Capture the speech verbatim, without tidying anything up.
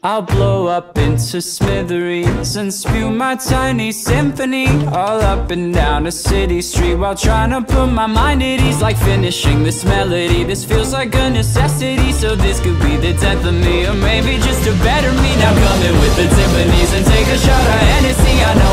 I'll blow up into smithereens and spew my tiny symphony all up and down a city street, while trying to put my mind at ease. Like finishing this melody, this feels like a necessity. So this could be the death of me, or maybe just a better me. Now come in with the timpanis and take a shot of Hennessy. I know